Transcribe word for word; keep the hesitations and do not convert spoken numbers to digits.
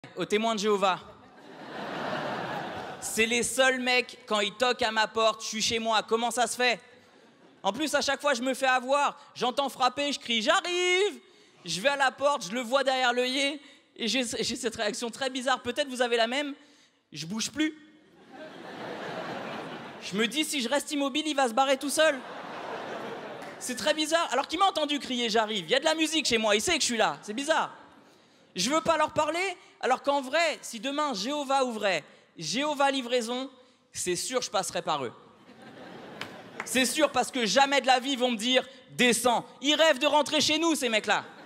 aux témoins de Jéhovah. C'est les seuls mecs, quand ils toquent à ma porte, je suis chez moi. Comment ça se fait? En plus, à chaque fois, je me fais avoir. J'entends frapper, je crie « J'arrive !» Je vais à la porte, je le vois derrière l'œillet, et j'ai cette réaction très bizarre. Peut-être vous avez la même. Je bouge plus. Je me dis, si je reste immobile, il va se barrer tout seul. C'est très bizarre. Alors qu'il m'a entendu crier « J'arrive !» Il y a de la musique chez moi, il sait que je suis là. C'est bizarre. Je veux pas leur parler, alors qu'en vrai, si demain Jéhovah ouvrait Jéhovah Livraison, c'est sûr je passerai par eux. C'est sûr, parce que jamais de la vie ils vont me dire « Descends ». Ils rêvent de rentrer chez nous, ces mecs-là.